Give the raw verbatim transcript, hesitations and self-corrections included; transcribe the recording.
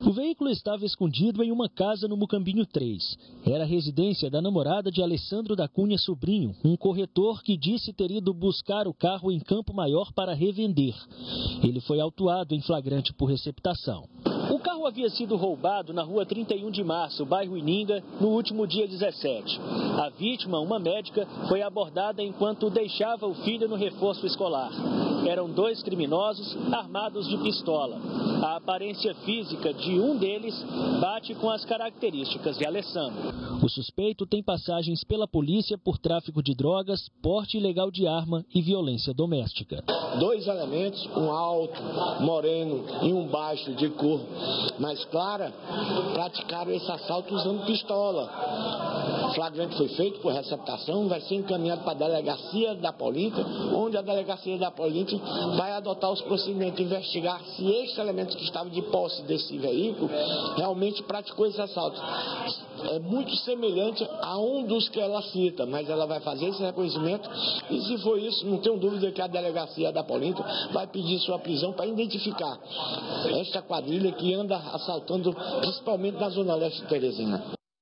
O veículo estava escondido em uma casa no Mucambinho três. Era a residência da namorada de Alessandro da Cunha Sobrinho, um corretor que disse ter ido buscar o carro em Campo Maior para revender. Ele foi autuado em flagrante por receptação. O carro havia sido roubado na rua trinta e um de março, bairro Ininga, no último dia dezessete. A vítima, uma médica, foi abordada enquanto deixava o filho no reforço escolar. Eram dois criminosos armados de pistola. A aparência física de um deles bate com as características de Alessandro. O suspeito tem passagens pela polícia por tráfico de drogas, porte ilegal de arma e violência doméstica. Dois elementos, um alto, moreno e um baixo de cor mais clara, praticaram esse assalto usando pistola. O flagrante foi feito por receptação, vai ser encaminhado para a delegacia da Polinta, onde a delegacia da Polinta vai adotar os procedimentos de investigar se este elemento que estava de posse desse veículo realmente praticou esse assalto. É muito semelhante a um dos que ela cita, mas ela vai fazer esse reconhecimento e, se for isso, não tenho dúvida que a delegacia da Polinta vai pedir sua prisão para identificar esta quadrilha que anda assaltando principalmente na zona leste de Teresina.